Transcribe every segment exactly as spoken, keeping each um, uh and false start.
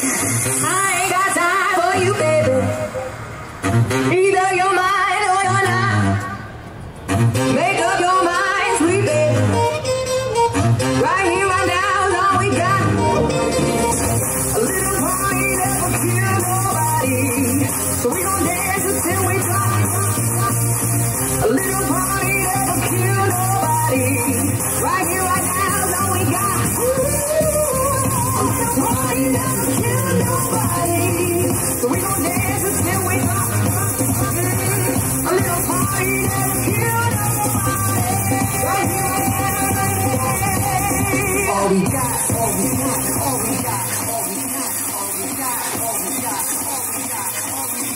ain't got time for you, baby. Either you're mine or you're not. Make up your mind, sweet baby. Right here, right now is all we got. A little party that will kill nobody. So we gon' dance until we drop. A little party that will kill nobody. Right here, right now is all we got. A little party that will kill nobody. So we gon' dance until we drop. A little party that will kill nobody. Right here, right now, right here. All we got, all we got, all we got, all we got, all we got, all we got, all we got, all we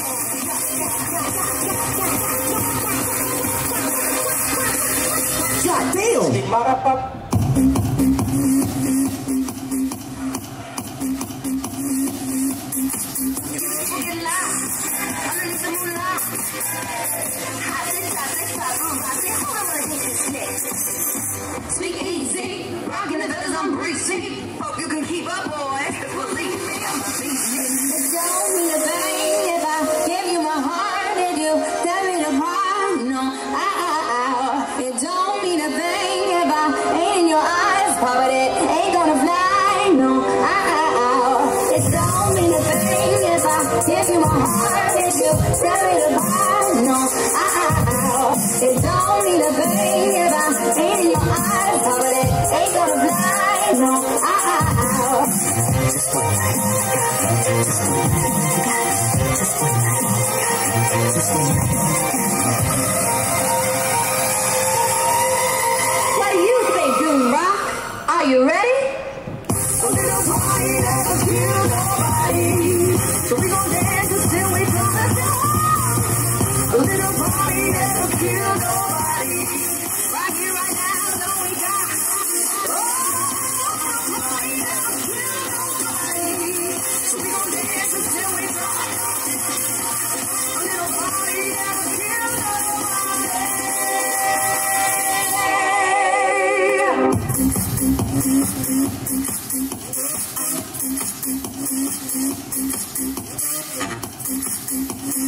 got. God damn! Speak easy, rockin' the feathers, I'm breezy. Hope you can keep up, boys, 'cause believe me, I'm easy. It don't mean a thing if I give you my heart and you tear it apart. No, I, I, I. It don't mean a thing if I ain't in your eyes, but it ain't gonna fly. No, I, I, I. It don't mean a thing if I give you my heart and you tear it apart. No, I, I, I. It don't mean a thing if I ain't in your eyes, but it ain't gonna fly. No, I, I, I. Just one night, just one night, just one night, just one night. What do you think, Doom Rock? Are you ready? A little party that will kill nobody. So we gon' dance until we drop the door. A little party that will kill nobody. Right here, right now, is all we got. Oh, a little party that will kill nobody. So we gon' dance until we drop. A little party that will kill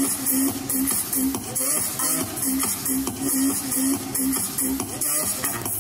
nobody.